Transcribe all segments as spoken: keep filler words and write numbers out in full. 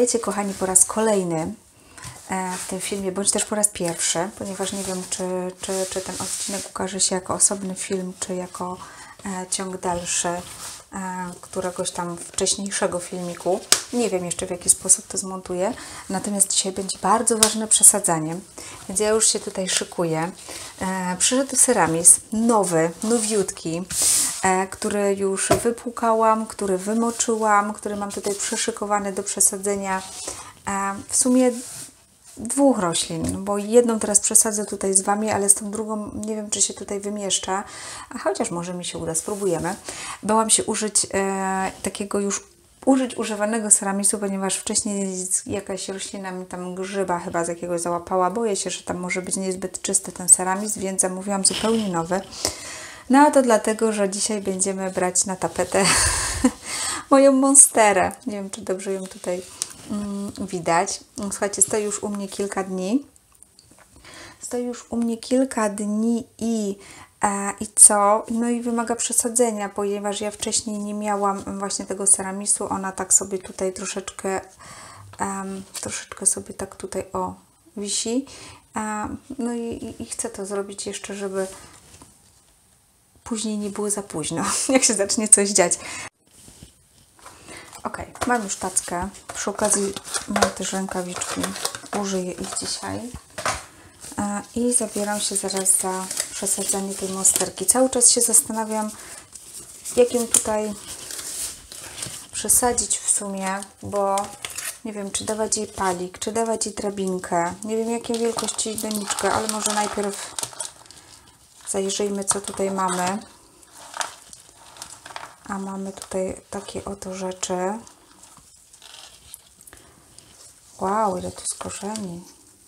Witajcie kochani po raz kolejny w tym filmie, bądź też po raz pierwszy, ponieważ nie wiem, czy, czy, czy ten odcinek ukaże się jako osobny film, czy jako e, ciąg dalszy e, któregoś tam wcześniejszego filmiku. Nie wiem jeszcze, w jaki sposób to zmontuję. Natomiast dzisiaj będzie bardzo ważne przesadzanie, więc ja już się tutaj szykuję. E, przyszedł Ceramis, nowy, nowiutki, e, który już wypłukałam, który wymoczyłam, który mam tutaj przyszykowany do przesadzenia. E, w sumie dwóch roślin, bo jedną teraz przesadzę tutaj z Wami, ale z tą drugą nie wiem, czy się tutaj wymieszcza, a chociaż może mi się uda, spróbujemy. Bałam się użyć e, takiego już użyć używanego ceramisu, ponieważ wcześniej jakaś roślina mi tam grzyba chyba z jakiegoś załapała. Boję się, że tam może być niezbyt czysty ten ceramis, więc zamówiłam zupełnie nowy. No a to dlatego, że dzisiaj będziemy brać na tapetę moją monsterę. Nie wiem, czy dobrze ją tutaj widać. Słuchajcie, stoi już u mnie kilka dni. Stoi już u mnie kilka dni i, e, i co? No i wymaga przesadzenia, ponieważ ja wcześniej nie miałam właśnie tego ceramisu. Ona tak sobie tutaj troszeczkę um, troszeczkę sobie tak tutaj o wisi. Um, no i, i chcę to zrobić jeszcze, żeby później nie było za późno, jak się zacznie coś dziać. Ok, mam już tackę. Przy okazji mam też rękawiczki. Użyję ich dzisiaj. I zabieram się zaraz za przesadzanie tej monsterki. Cały czas się zastanawiam, jak ją tutaj przesadzić w sumie, bo nie wiem, czy dawać jej palik, czy dawać jej drabinkę. Nie wiem, jakiej wielkości doniczkę, ale może najpierw zajrzyjmy, co tutaj mamy. A mamy tutaj takie oto rzeczy. Wow, ile tu jest korzeni.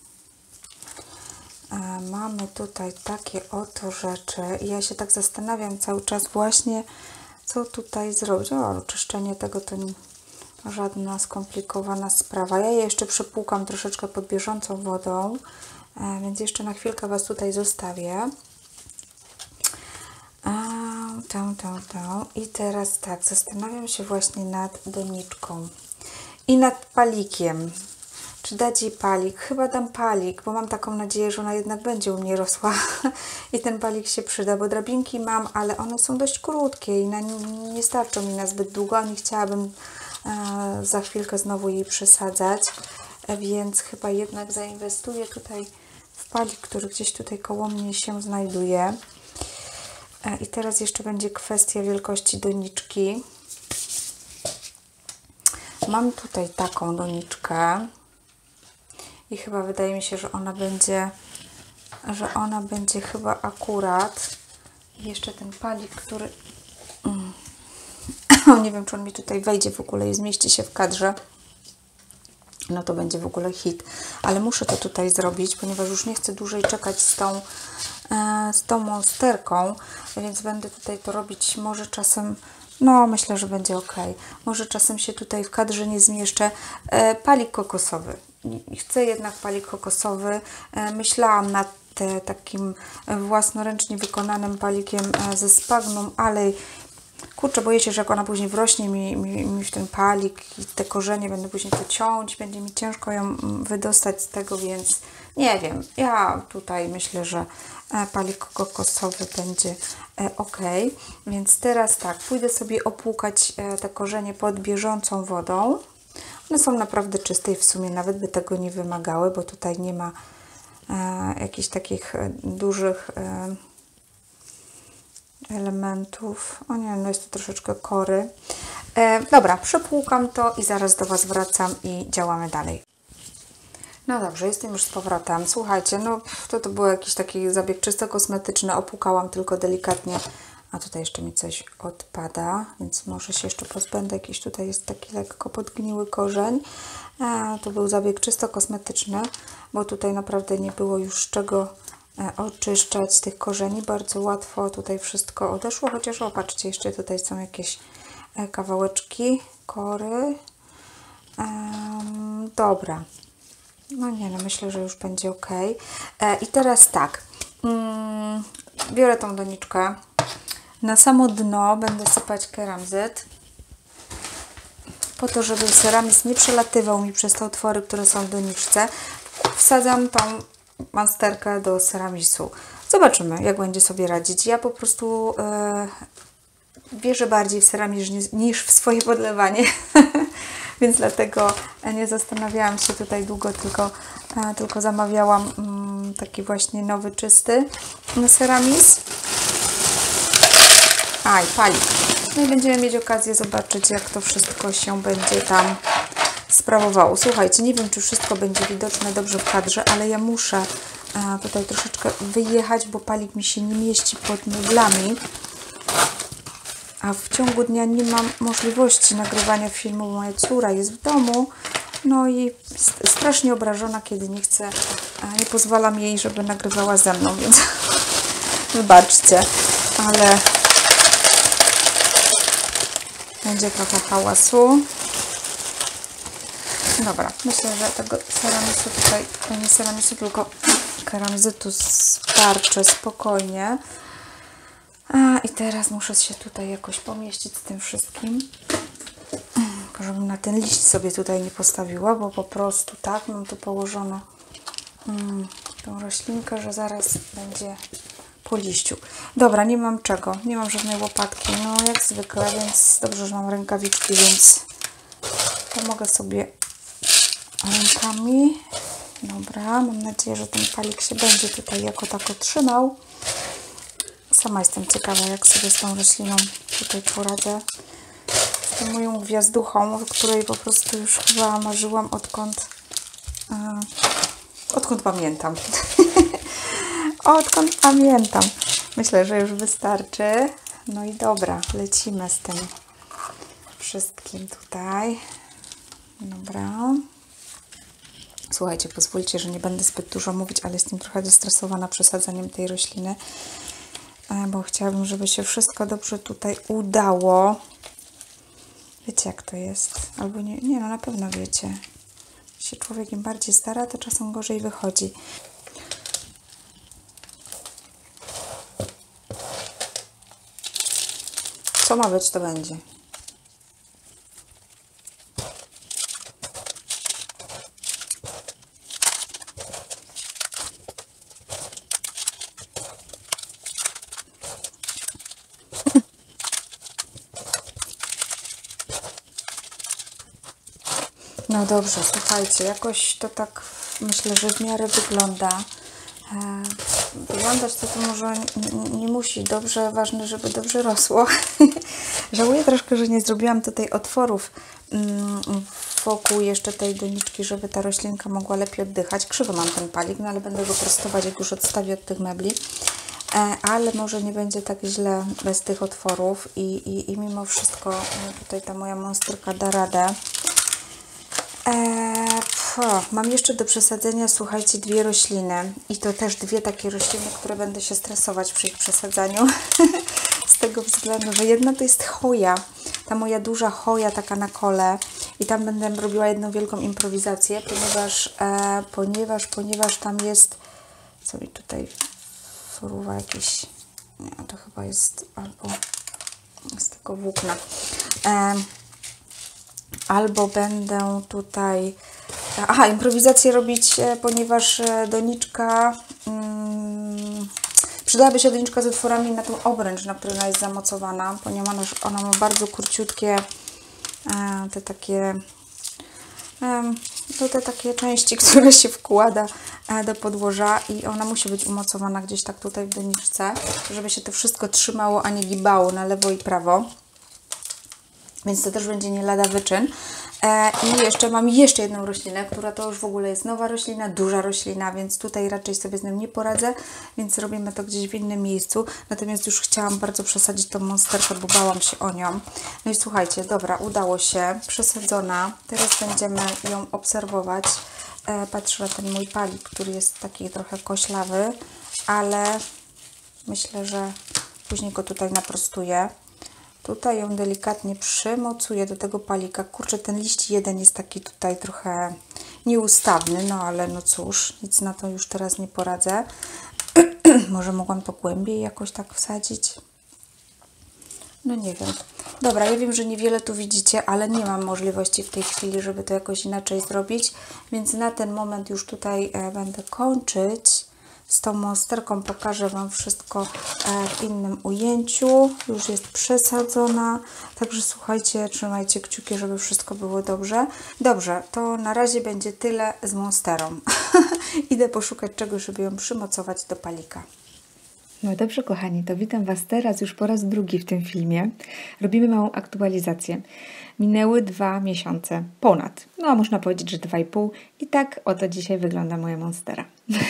A mamy tutaj takie oto rzeczy. I ja się tak zastanawiam cały czas właśnie, co tutaj zrobić. O, czyszczenie tego to nie żadna skomplikowana sprawa. Ja je jeszcze przepłukam troszeczkę pod bieżącą wodą, więc jeszcze na chwilkę Was tutaj zostawię. Tą, tą, tą. I teraz tak, zastanawiam się właśnie nad doniczką i nad palikiem. Czy dać jej palik? Chyba dam palik, bo mam taką nadzieję, że ona jednak będzie u mnie rosła i ten palik się przyda, bo drabinki mam, ale one są dość krótkie i na, nie starczą mi na zbyt długo, a nie chciałabym e, za chwilkę znowu jej przesadzać, e, więc chyba jednak zainwestuję tutaj w palik, który gdzieś tutaj koło mnie się znajduje. I teraz jeszcze będzie kwestia wielkości doniczki. Mam tutaj taką doniczkę i chyba wydaje mi się, że ona będzie, że ona będzie chyba akurat. I jeszcze ten palik, który mm. nie wiem, czy on mi tutaj wejdzie w ogóle i zmieści się w kadrze. No to będzie w ogóle hit, ale muszę to tutaj zrobić, ponieważ już nie chcę dłużej czekać z tą, e, z tą monsterką, więc będę tutaj to robić może czasem, no myślę, że będzie ok. Może czasem się tutaj w kadrze nie zmieszczę. E, palik kokosowy. Chcę jednak palik kokosowy. E, myślałam nad te, takim własnoręcznie wykonanym palikiem e, ze Spagnum, ale kurczę, boję się, że jak ona później wrośnie mi, mi, mi w ten palik i te korzenie, będę później to ciąć, będzie mi ciężko ją wydostać z tego, więc nie wiem. Ja tutaj myślę, że palik kokosowy będzie ok. Więc teraz tak, pójdę sobie opłukać te korzenie pod bieżącą wodą. One są naprawdę czyste i w sumie nawet by tego nie wymagały, bo tutaj nie ma jakichś takich dużych elementów. O nie, no jest to troszeczkę kory. E, dobra, przepłukam to i zaraz do Was wracam i działamy dalej. No dobrze, jestem już z powrotem. Słuchajcie, no to, to był jakiś taki zabieg czysto kosmetyczny. Opłukałam tylko delikatnie. A tutaj jeszcze mi coś odpada, więc może się jeszcze pozbędę. Jakiś tutaj jest taki lekko podgniły korzeń. A, to był zabieg czysto kosmetyczny, bo tutaj naprawdę nie było już z czego oczyszczać tych korzeni. Bardzo łatwo tutaj wszystko odeszło, chociaż opatrzcie, jeszcze tutaj są jakieś kawałeczki kory. Um, dobra. No nie, no myślę, że już będzie ok. E, I teraz tak. Mm, biorę tą doniczkę. Na samo dno będę sypać keramzyt. po to, żeby ceramiz nie przelatywał mi przez te otwory, które są w doniczce, wsadzam tą monsterkę do ceramisu. Zobaczymy, jak będzie sobie radzić. Ja po prostu yy, wierzę bardziej w ceramiz niż w swoje podlewanie, więc dlatego nie zastanawiałam się tutaj długo, tylko, yy, tylko zamawiałam yy, taki właśnie nowy, czysty ceramiz. A, i palik. No i będziemy mieć okazję zobaczyć, jak to wszystko się będzie tam sprawowało. Słuchajcie, nie wiem, czy wszystko będzie widoczne dobrze w kadrze, ale ja muszę a, tutaj troszeczkę wyjechać, bo palik mi się nie mieści pod meblami. A w ciągu dnia nie mam możliwości nagrywania filmu, bo moja córa jest w domu. No i jest strasznie obrażona, kiedy nie chcę, a nie pozwalam jej, żeby nagrywała ze mną, więc wybaczcie, ale będzie trochę hałasu. Dobra, myślę, że tego ceramisu tutaj, nie ceramisu, tylko keramzytu starczy spokojnie. A, i teraz muszę się tutaj jakoś pomieścić z tym wszystkim. Tylko żebym na ten liść sobie tutaj nie postawiła, bo po prostu tak mam tu położoną mm, tą roślinkę, że zaraz będzie po liściu. Dobra, nie mam czego, nie mam żadnej łopatki, no jak zwykle, więc dobrze, że mam rękawiczki, więc pomogę sobie rękami. Dobra, mam nadzieję, że ten palik się będzie tutaj jako tako trzymał. Sama jestem ciekawa, jak sobie z tą rośliną tutaj poradzę. Z tą moją gwiazduchą, o której po prostu już chyba marzyłam odkąd yy, odkąd pamiętam. Odkąd pamiętam. Myślę, że już wystarczy. No i dobra, lecimy z tym wszystkim tutaj. Dobra. Słuchajcie, pozwólcie, że nie będę zbyt dużo mówić, ale jestem trochę zestresowana przesadzaniem tej rośliny, bo chciałabym, żeby się wszystko dobrze tutaj udało. Wiecie, jak to jest? Albo nie, nie no na pewno wiecie. Jeśli się człowiek im bardziej stara, to czasem gorzej wychodzi. Co ma być, to będzie. No dobrze, słuchajcie, jakoś to tak myślę, że w miarę wygląda. E, wyglądać to, to może nie, nie musi dobrze, ważne, żeby dobrze rosło. Żałuję troszkę, że nie zrobiłam tutaj otworów mm, wokół jeszcze tej doniczki, żeby ta roślinka mogła lepiej oddychać. Krzywo mam ten palik, no ale będę go prostować, jak już odstawię od tych mebli. E, ale może nie będzie tak źle bez tych otworów i, i, i mimo wszystko tutaj ta moja monsterka da radę. Eee, po, mam jeszcze do przesadzenia, słuchajcie, dwie rośliny i to też dwie takie rośliny, które będę się stresować przy ich przesadzaniu z tego względu, że jedna to jest choja, ta moja duża choja taka na kole i tam będę robiła jedną wielką improwizację, ponieważ, e, ponieważ, ponieważ tam jest, co mi tutaj fruwa jakieś, nie, to chyba jest albo z tego włókna. E, Albo będę tutaj, aha, improwizację robić, ponieważ doniczka, hmm, przydałaby się doniczka z otworami na tą obręcz, na której ona jest zamocowana, ponieważ ona ma bardzo króciutkie e, te takie, e, to te takie części, które się wkłada e, do podłoża i ona musi być umocowana gdzieś tak tutaj w doniczce, żeby się to wszystko trzymało, a nie gibało na lewo i prawo. Więc to też będzie nie lada wyczyn. E, I jeszcze mam jeszcze jedną roślinę, która to już w ogóle jest nowa roślina, duża roślina, więc tutaj raczej sobie z nią nie poradzę, więc robimy to gdzieś w innym miejscu. Natomiast już chciałam bardzo przesadzić tą monsterkę, bo bałam się o nią. No i słuchajcie, dobra, udało się, przesadzona. Teraz będziemy ją obserwować. E, patrzę na ten mój palik, który jest taki trochę koślawy, ale myślę, że później go tutaj naprostuję. Tutaj ją delikatnie przymocuję do tego palika. Kurczę, ten liść jeden jest taki tutaj trochę nieustawny, no ale no cóż, nic na to już teraz nie poradzę. Może mogłam to głębiej jakoś tak wsadzić? No nie wiem. Dobra, ja wiem, że niewiele tu widzicie, ale nie mam możliwości w tej chwili, żeby to jakoś inaczej zrobić, więc na ten moment już tutaj e, będę kończyć. Z tą monsterką pokażę Wam wszystko e, w innym ujęciu. Już jest przesadzona, także słuchajcie, trzymajcie kciuki, żeby wszystko było dobrze. Dobrze, to na razie będzie tyle z monsterą. Idę poszukać czegoś, żeby ją przymocować do palika. No dobrze, kochani, to witam Was teraz już po raz drugi w tym filmie. Robimy małą aktualizację. Minęły dwa miesiące, ponad, no można powiedzieć, że dwa i pół. I tak oto dzisiaj wygląda moja monstera.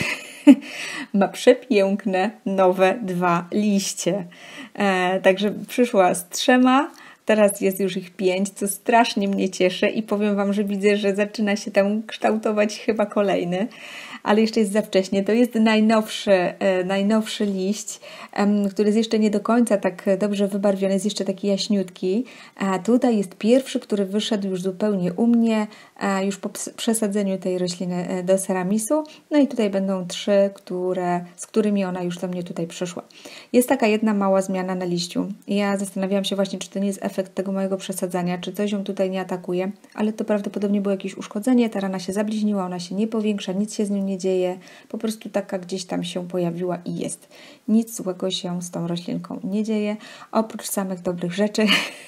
Ma przepiękne, nowe dwa liście. E, także przyszła z trzema, teraz jest już ich pięć, co strasznie mnie cieszy i powiem Wam, że widzę, że zaczyna się tam kształtować chyba kolejny, ale jeszcze jest za wcześnie. To jest najnowszy, e, najnowszy liść, e, który jest jeszcze nie do końca tak dobrze wybarwiony, jest jeszcze taki jaśniutki. A tutaj jest pierwszy, który wyszedł już zupełnie u mnie, e, już po przesadzeniu tej rośliny do ceramisu. No i tutaj będą trzy, które, z którymi ona już do mnie tutaj przyszła. Jest taka jedna mała zmiana na liściu. Ja zastanawiałam się właśnie, czy to nie jest efekt tego mojego przesadzania, czy coś ją tutaj nie atakuje, ale to prawdopodobnie było jakieś uszkodzenie, ta rana się zabliźniła, ona się nie powiększa, nic się z nią nie dzieje, po prostu taka gdzieś tam się pojawiła i jest. Nic złego się z tą roślinką nie dzieje, oprócz samych dobrych rzeczy,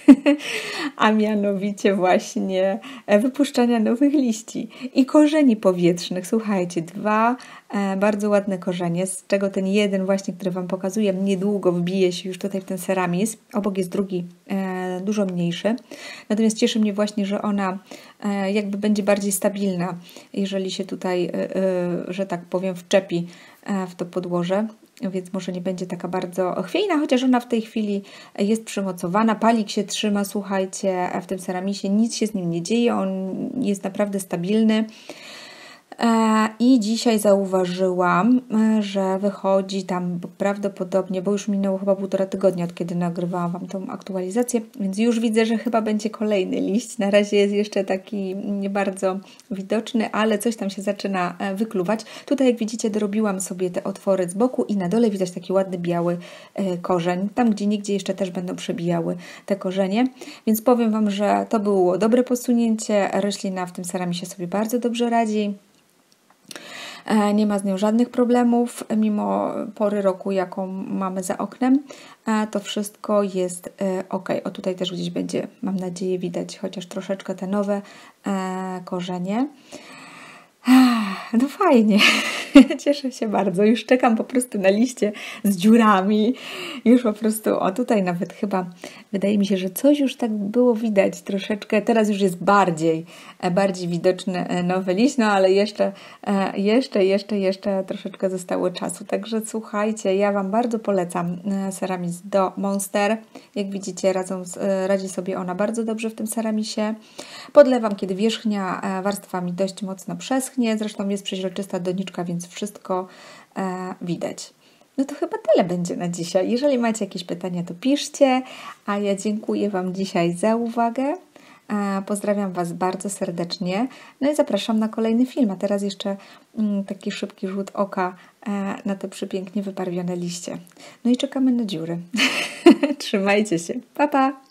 a mianowicie właśnie wypuszczania nowych liści i korzeni powietrznych. Słuchajcie, dwa e, bardzo ładne korzenie, z czego ten jeden właśnie, który Wam pokazuję, niedługo wbije się już tutaj w ten ceramizm. Obok jest drugi, e, dużo mniejszy. Natomiast cieszy mnie właśnie, że ona e, jakby będzie bardziej stabilna, jeżeli się tutaj, e, e, że tak powiem, wczepi e, w to podłoże. Więc może nie będzie taka bardzo chwiejna, chociaż ona w tej chwili jest przymocowana. Palik się trzyma, słuchajcie, w tym ceramisie nic się z nim nie dzieje, on jest naprawdę stabilny. I dzisiaj zauważyłam, że wychodzi tam prawdopodobnie, bo już minęło chyba półtora tygodnia, od kiedy nagrywałam Wam tą aktualizację, więc już widzę, że chyba będzie kolejny liść. Na razie jest jeszcze taki nie bardzo widoczny, ale coś tam się zaczyna wykluwać. Tutaj, jak widzicie, dorobiłam sobie te otwory z boku i na dole widać taki ładny biały korzeń. Tam, gdzie nigdzie jeszcze też będą przebijały te korzenie, więc powiem Wam, że to było dobre posunięcie. Roślina w tym ceramisie sobie bardzo dobrze radzi. Nie ma z nią żadnych problemów, mimo pory roku, jaką mamy za oknem. To wszystko jest ok. O, tutaj też gdzieś będzie, mam nadzieję, widać chociaż troszeczkę te nowe korzenie. No fajnie, cieszę się bardzo. Już czekam po prostu na liście z dziurami. Już po prostu, o tutaj nawet chyba wydaje mi się, że coś już tak było widać troszeczkę. Teraz już jest bardziej, bardziej widoczny nowy liść, no ale jeszcze, jeszcze, jeszcze, jeszcze troszeczkę zostało czasu. Także słuchajcie, ja Wam bardzo polecam ceramis do Monster. Jak widzicie, radzą, radzi sobie ona bardzo dobrze w tym ceramisie. Podlewam, kiedy wierzchnia warstwa mi dość mocno przeschnie. Zresztą jest przeźroczysta doniczka, więc wszystko e, widać. No to chyba tyle będzie na dzisiaj. Jeżeli macie jakieś pytania, to piszcie, a ja dziękuję Wam dzisiaj za uwagę. E, pozdrawiam Was bardzo serdecznie. No i zapraszam na kolejny film. A teraz jeszcze mm, taki szybki rzut oka e, na te przepięknie wybarwione liście. No i czekamy na dziury. Trzymajcie się. Pa, pa!